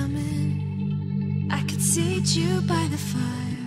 coming. I could seat you by the fire.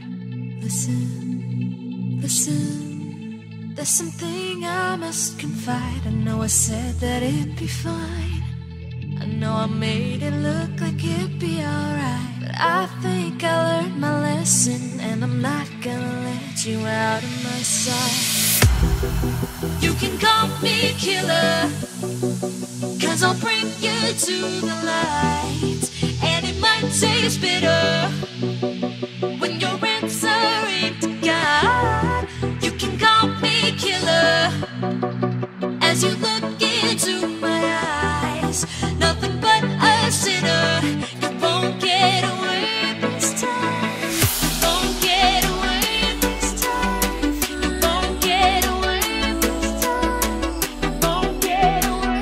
Listen, listen, there's something I must confide. I know I said that it'd be fine. I know I made it look like it'd be alright, but I think I learned my lesson, and I'm not gonna let you out of my sight. You can call me killer, 'cause I'll bring you to the light. And it might taste bitter when your answer ain't to God. You can call me killer as you look into my eyes. Nothing but a sinner. You won't get away this time. You won't get away this time. You won't get away this time. You won't get away.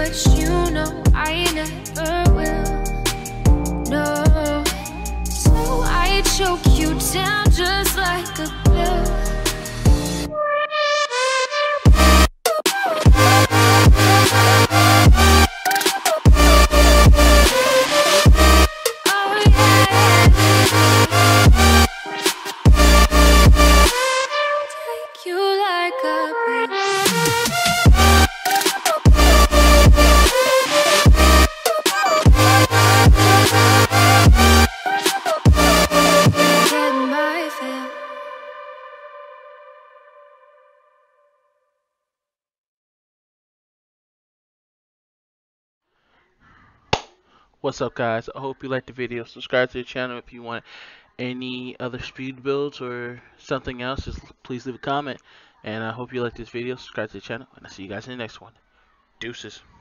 but you know I never will. No, so I choke you down just like a pill. What's up, guys? I hope you liked the video. Subscribe to the channel if you want any other speed builds or something else. Just please leave a comment. And I hope you like this video. Subscribe to the channel, and I'll see you guys in the next one. Deuces.